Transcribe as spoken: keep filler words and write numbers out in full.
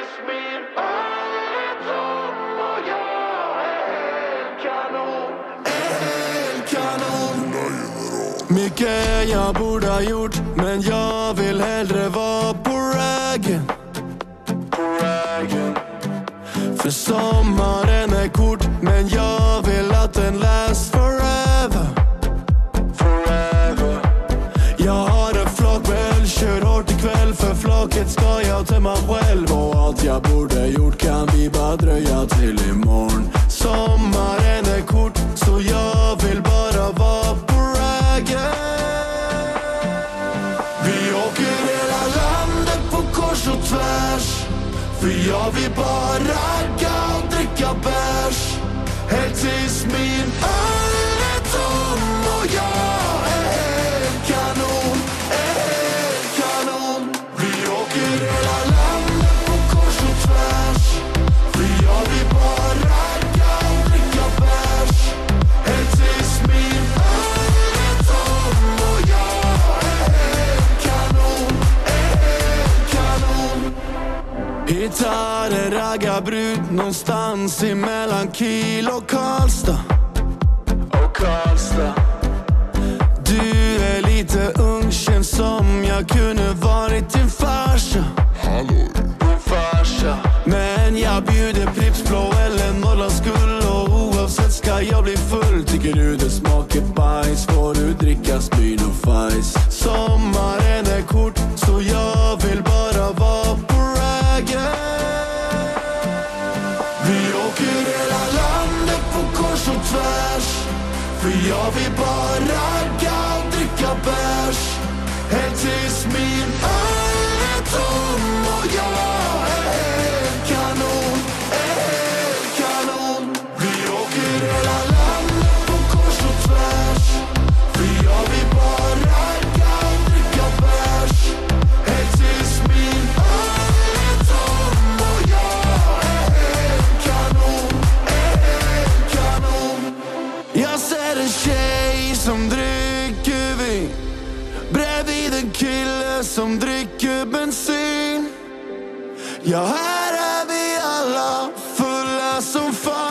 tills min öl är tom och jag är helt kanon. Helt kanon. Mycket jag borde ha gjort, men jag vill hellre vara på raggen. På raggen. För sommaren är kort, men jag vill att den last forever. Forever. Jag har en flakväl, kör hårt ikväll. För flaket ska jag tömma själv. Och allt jag borde gjort kan vi bara dröja till imorgon. Sommaren är kort, så jag vill bara vara på raggen. Vi åker hela landet på kors och tvärs. För jag vill bara ragga och dricka bärs. Helt tills min öl är tom och jag är helt kanon. Helt kanon. Vi åker hela landet på kors och tvärs. För jag vill bara ragga och dricka bärs. Helt tills min öl är tom och jag är helt kanon. Helt kanon. Hittar en raggarbrud någonstans emellan Kiel och Karlstad. Och Karlstad. Du är lite ung, känns som jag kunde varit din farsa. Hallå. Din farsa. Men jag bjuder Pripps blå eller Norrlands Gull. Och oavsett ska jag bli full. Tycker du det smakar bajs, får du dricka spyn och fajs. Sommaren är kort, så jag vill bara vara på raggen. Vi åker hela landet på kors och tvärs. För jag vill bara ragga och dricka bärs. Helt tills min öl är tom och jag är helt kanon. Helt kanon. Vi åker hela landet på kors och tvärs. För jag vill bara ragga och dricka bärs. Helt tills min öl är tom och jag är helt kanon. Helt kanon. Jag ser en tjej som dricker vin bredvid en kille som dricker bensin. Ja, här är vi alla fulla som fan.